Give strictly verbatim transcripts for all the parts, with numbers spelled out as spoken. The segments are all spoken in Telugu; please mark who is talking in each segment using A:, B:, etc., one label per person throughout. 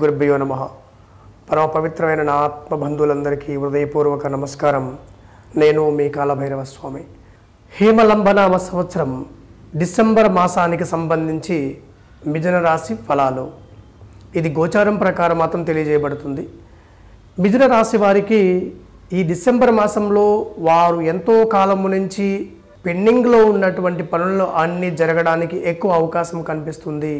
A: గురుభ్యో నమః. పరమ పవిత్రమైన నా ఆత్మ బంధువులందరికీ హృదయపూర్వక నమస్కారం. నేను మీ కాలభైరవ స్వామి. హేమలంబనామ సంవత్సరం డిసెంబర్ మాసానికి సంబంధించి మిథున రాశి ఫలాలు ఇది గోచారం ప్రకారం మాత్రం తెలియజేయబడుతుంది. మిథున రాశి వారికి ఈ డిసెంబర్ మాసంలో వారు ఎంతో కాలము నుంచి పెండింగ్లో ఉన్నటువంటి పనులు అన్నీ జరగడానికి ఎక్కువ అవకాశం కనిపిస్తుంది.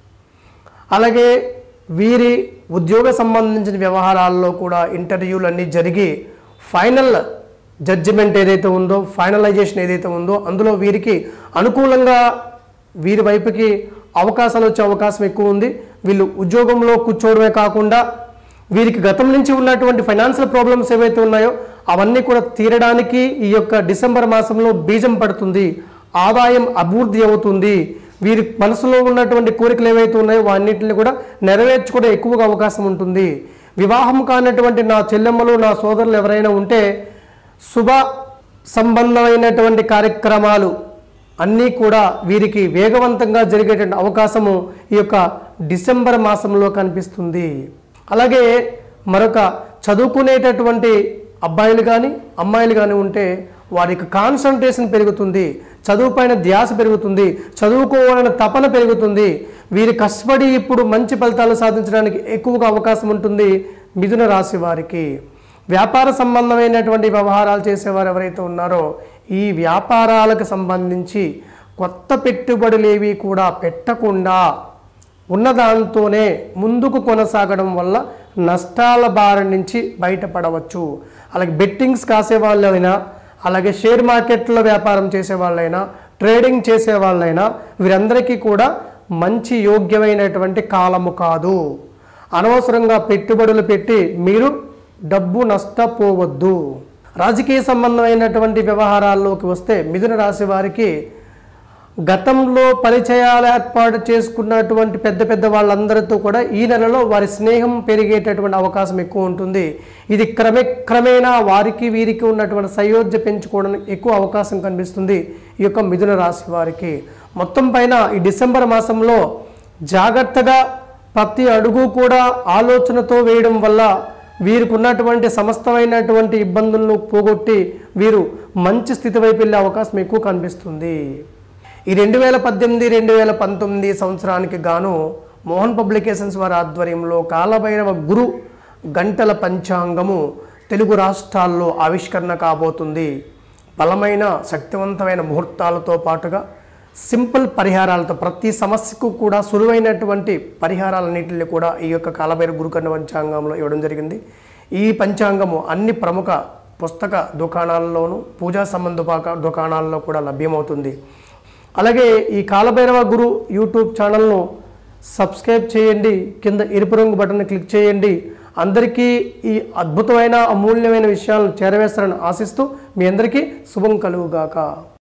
A: అలాగే వీరి ఉద్యోగ సంబంధించిన వ్యవహారాల్లో కూడా ఇంటర్వ్యూలు అన్నీ జరిగి ఫైనల్ జడ్జిమెంట్ ఏదైతే ఉందో, ఫైనలైజేషన్ ఏదైతే ఉందో అందులో వీరికి అనుకూలంగా వీరి వైపుకి అవకాశాలు వచ్చే అవకాశం ఎక్కువ ఉంది. వీళ్ళు ఉద్యోగంలో కూర్చోవడమే కాకుండా వీరికి గతం నుంచి ఉన్నటువంటి ఫైనాన్షియల్ ప్రాబ్లమ్స్ ఏవైతే ఉన్నాయో అవన్నీ కూడా తీరడానికి ఈ యొక్క డిసెంబర్ మాసంలో బీజం పడుతుంది. ఆదాయం అభివృద్ధి అవుతుంది. వీరి మనసులో ఉన్నటువంటి కోరికలు ఏవైతే ఉన్నాయో వాన్నింటిని కూడా నెరవేర్చుకోవడం ఎక్కువగా అవకాశం ఉంటుంది. వివాహం కానటువంటి నా చెల్లెమ్మలు, నా సోదరులు ఎవరైనా ఉంటే శుభ సంబంధమైనటువంటి కార్యక్రమాలు అన్నీ కూడా వీరికి వేగవంతంగా జరిగేటువంటి అవకాశము ఈ యొక్క డిసెంబర్ మాసంలో కనిపిస్తుంది. అలాగే మరొక చదువుకునేటటువంటి అబ్బాయిలు కానీ అమ్మాయిలు కానీ ఉంటే వారికి కాన్సన్ట్రేషన్ పెరుగుతుంది, చదువుపైన ధ్యాస పెరుగుతుంది, చదువుకోవాలనే తపన పెరుగుతుంది. వీరి కష్టపడి ఇప్పుడు మంచి ఫలితాలు సాధించడానికి ఎక్కువగా అవకాశం ఉంటుంది మిథున రాశి వారికి. వ్యాపార సంబంధమైనటువంటి వ్యవహారాలు చేసేవారు ఎవరైతే ఉన్నారో ఈ వ్యాపారాలకు సంబంధించి కొత్త పెట్టుబడులు ఏవి కూడా పెట్టకుండా ఉన్నదాంతోనే ముందుకు కొనసాగడం వల్ల నష్టాల బారి నుంచి బయటపడవచ్చు. అలాగే బెట్టింగ్స్ కాసే వాళ్ళైనా, అలాగే షేర్ మార్కెట్లో వ్యాపారం చేసే వాళ్ళైనా, ట్రేడింగ్ చేసే వాళ్ళైనా వీరందరికీ కూడా మంచి యోగ్యమైనటువంటి కాలము కాదు. అనవసరంగా పెట్టుబడులు పెట్టి మీరు డబ్బు నష్టపోవద్దు. రాజకీయ సంబంధమైనటువంటి వ్యవహారాల్లోకి వస్తే మిథున రాశి వారికి గతంలో పరిచయాలు ఏర్పాటు చేసుకున్నటువంటి పెద్ద పెద్ద వాళ్ళందరితో కూడా ఈ నెలలో వారి స్నేహం పెరిగేటటువంటి అవకాశం ఎక్కువ ఉంటుంది. ఇది క్రమే క్రమేణా వారికి వీరికి ఉన్నటువంటి సయోధ్య పెంచుకోవడానికి ఎక్కువ అవకాశం కనిపిస్తుంది ఈ యొక్క మిథున రాశి వారికి. మొత్తం పైన ఈ డిసెంబర్ మాసంలో జాగ్రత్తగా ప్రతి అడుగు కూడా ఆలోచనతో వేయడం వల్ల వీరికి ఉన్నటువంటి సమస్తమైనటువంటి ఇబ్బందులను పోగొట్టి వీరు మంచి స్థితి వైపు వెళ్ళే అవకాశం ఎక్కువ కనిపిస్తుంది. ఈ రెండు వేల పద్దెనిమిది రెండు వేల పంతొమ్మిది సంవత్సరానికి గాను మోహన్ పబ్లికేషన్స్ వారి ఆధ్వర్యంలో కాలభైరవ గురు గంటల పంచాంగము తెలుగు రాష్ట్రాల్లో ఆవిష్కరణ కాబోతుంది. బలమైన శక్తివంతమైన ముహూర్తాలతో పాటుగా సింపుల్ పరిహారాలతో ప్రతి సమస్యకు కూడా సులువైనటువంటి పరిహారాలన్నింటినీ కూడా ఈ యొక్క కాలభైరవ గురుగంట పంచాంగంలో ఇవ్వడం జరిగింది. ఈ పంచాంగము అన్ని ప్రముఖ పుస్తక దుకాణాల్లోనూ, పూజా సంబంధ దుకాణాల్లో కూడా లభ్యమవుతుంది. అలాగే ఈ కాలభైరవ గురు యూట్యూబ్ ఛానల్ను సబ్స్క్రైబ్ చేయండి. కింద ఎరుపు రంగు బటన్ క్లిక్ చేయండి. అందరికీ ఈ అద్భుతమైన అమూల్యమైన విషయాలను చేరవేస్తారని ఆశిస్తూ మీ అందరికీ శుభం కలుగుగాక.